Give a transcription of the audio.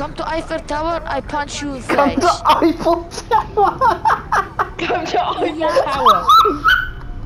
Come to Eiffel Tower, I punch you in Come face. to Eiffel Tower. Come to Eiffel Tower.